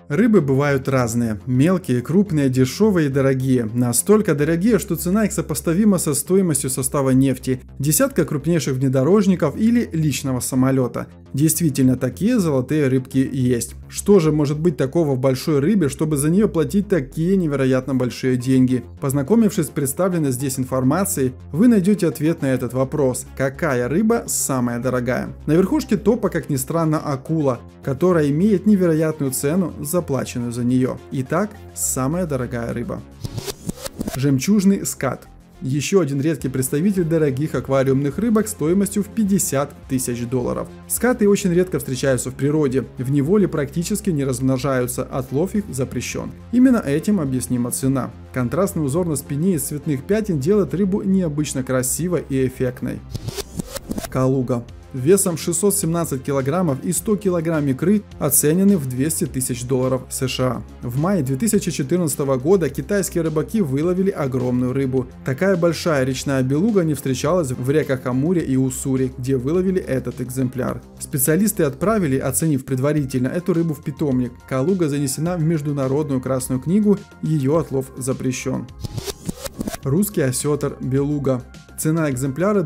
Рыбы бывают разные. Мелкие, крупные, дешевые и дорогие. Настолько дорогие, что цена их сопоставима со стоимостью состава нефти, десятка крупнейших внедорожников или личного самолета. Действительно, такие золотые рыбки есть. Что же может быть такого в большой рыбе, чтобы за нее платить такие невероятно большие деньги? Познакомившись с представленной здесь информацией, вы найдете ответ на этот вопрос. Какая рыба самая дорогая? На верхушке топа, как ни странно, акула, которая имеет невероятную цену, заплаченную за нее. Итак, самая дорогая рыба. Жемчужный скат. Еще один редкий представитель дорогих аквариумных рыбок стоимостью в $50 000. Скаты очень редко встречаются в природе, в неволе практически не размножаются, отлов их запрещен. Именно этим объяснима цена. Контрастный узор на спине из цветных пятен делает рыбу необычно красивой и эффектной. Калуга. Весом 617 кг и 100 кг икры оценены в $200 000 США. В мае 2014 года китайские рыбаки выловили огромную рыбу. Такая большая речная белуга не встречалась в реках Амуре и Уссури, где выловили этот экземпляр. Специалисты отправили, оценив предварительно, эту рыбу в питомник. Калуга занесена в Международную Красную книгу, ее отлов запрещен. Русский осетр белуга. Цена экземпляра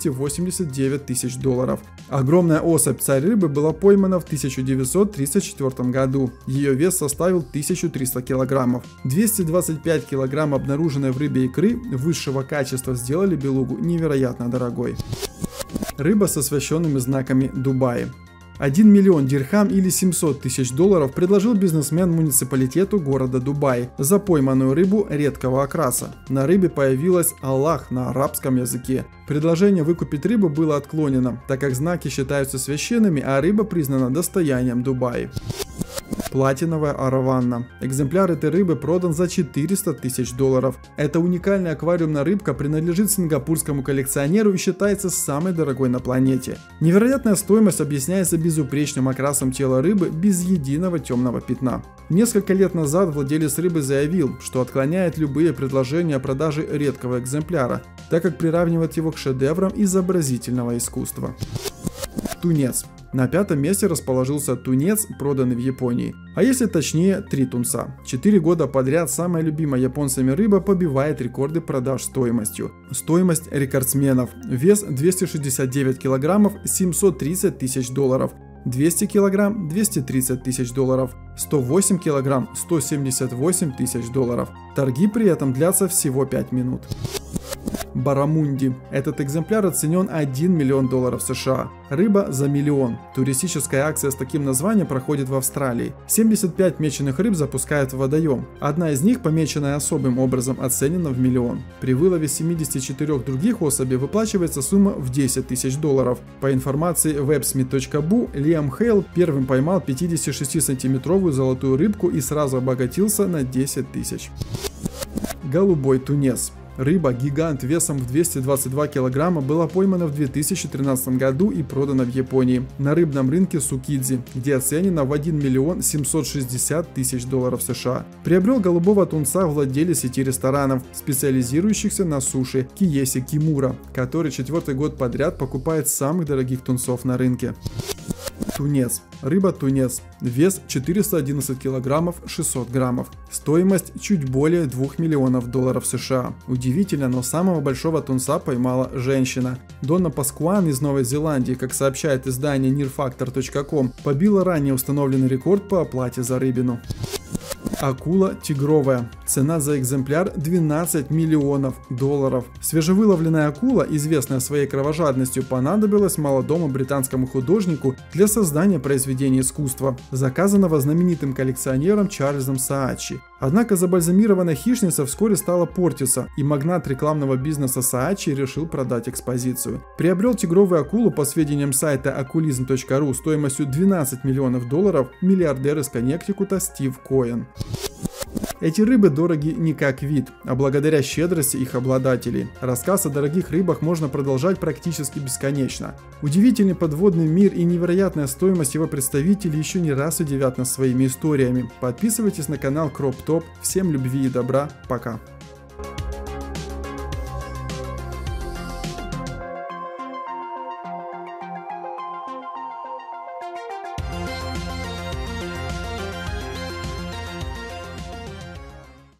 $289 000. Огромная особь царь рыбы была поймана в 1934 году. Ее вес составил 1300 кг. 225 кг обнаруженной в рыбе икры высшего качества сделали белугу невероятно дорогой. Рыба с освященными знаками Дубаи. 1 миллион дирхам или $700 000 предложил бизнесмен муниципалитету города Дубай за пойманную рыбу редкого окраса. На рыбе появилось «Аллах» на арабском языке. Предложение выкупить рыбу было отклонено, так как знаки считаются священными, а рыба признана достоянием Дубая. Платиновая араванна. Экземпляр этой рыбы продан за $400 000. Эта уникальная аквариумная рыбка принадлежит сингапурскому коллекционеру и считается самой дорогой на планете. Невероятная стоимость объясняется безупречным окрасом тела рыбы без единого темного пятна. Несколько лет назад владелец рыбы заявил, что отклоняет любые предложения о продаже редкого экземпляра, так как приравнивает его к шедеврам изобразительного искусства. Тунец. На пятом месте расположился тунец, проданный в Японии. А если точнее, 3 тунца. 4 года подряд самая любимая японцами рыба побивает рекорды продаж стоимостью. Стоимость рекордсменов. Вес 269 кг, $730 000. 200 кг, $230 000. 108 кг, $178 000. Торги при этом длятся всего 5 минут. Баррамунди. Этот экземпляр оценен $1 миллион США. Рыба за миллион. Туристическая акция с таким названием проходит в Австралии. 75 меченых рыб запускают в водоем. Одна из них, помеченная особым образом, оценена в $1 миллион. При вылове 74 других особей выплачивается сумма в $10 000. По информации websmith.bu, Лиам Хейл первым поймал 56-сантиметровую золотую рыбку и сразу обогатился на 10 000. Голубой тунец. Рыба-гигант весом в 222 кг была поймана в 2013 году и продана в Японии на рыбном рынке Сукидзи, где оценена в $1 760 000 США. Приобрел голубого тунца владелец сети ресторанов, специализирующихся на суше Киеси Кимура, который 4-й год подряд покупает самых дорогих тунцов на рынке. Тунец. Рыба-тунец. Вес 411 кг 600 граммов. Стоимость чуть более $2 миллионов США. Удивительно, но самого большого тунца поймала женщина. Донна Паскуан из Новой Зеландии, как сообщает издание nearfactor.com, побила ранее установленный рекорд по оплате за рыбину. Акула тигровая. Цена за экземпляр $12 миллионов. Свежевыловленная акула, известная своей кровожадностью, понадобилась молодому британскому художнику для создания произведения искусства, заказанного знаменитым коллекционером Чарльзом Саачи. Однако забальзамированная хищница вскоре стала портиться, и магнат рекламного бизнеса Саачи решил продать экспозицию. Приобрел тигровую акулу, по сведениям сайта oculism.ru, стоимостью $12 миллионов миллиардер из Коннектикута Стив Коэн. Эти рыбы дороги не как вид, а благодаря щедрости их обладателей. Рассказ о дорогих рыбах можно продолжать практически бесконечно. Удивительный подводный мир и невероятная стоимость его представителей еще не раз удивят нас своими историями. Подписывайтесь на канал Crop Top. Всем любви и добра. Пока.